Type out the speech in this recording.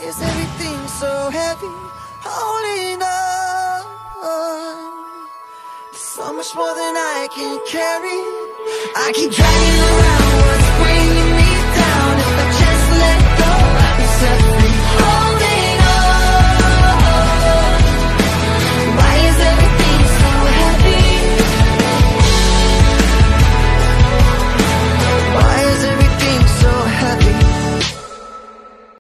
is everything so heavy? Holding on, so much more than I can carry. I keep dragging around